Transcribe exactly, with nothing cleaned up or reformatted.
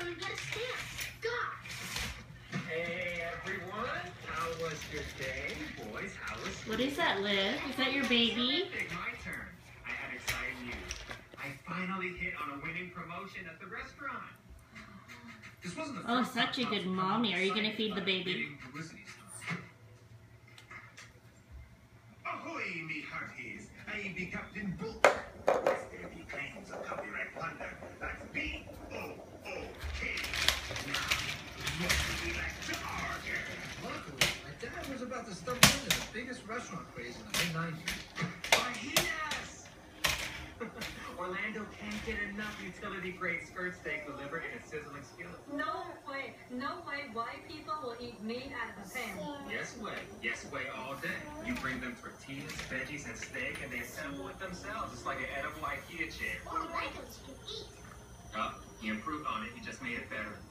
and get a stamp. God. Hey everyone, how was your day? Boys, how was What is that, Liv? Is that your baby? Terrific, my turn. I have exciting news. I finally hit on a winning promotion at the restaurant. This wasn't the Oh, first such a time good mommy. Are you going to feed the baby? Ahoy, me hearties! I be Captain Book. If there be claims of copyright plunder, that's B O O K. Now, what would we like to order? Luckily, my dad was about to stumble into the biggest restaurant craze in the mid nineties. Fajitas! Orlando can't get enough utility-grade skirt steak delivered in a sizzling skillet. No way. No way white people will eat meat out of the pan. Yes way. Yes way all day. You bring them tortillas, veggies, and steak, and they assemble it themselves. It's like an edible IKEA chair. Oh, I like those you can eat. Oh, he improved on it. He just made it better.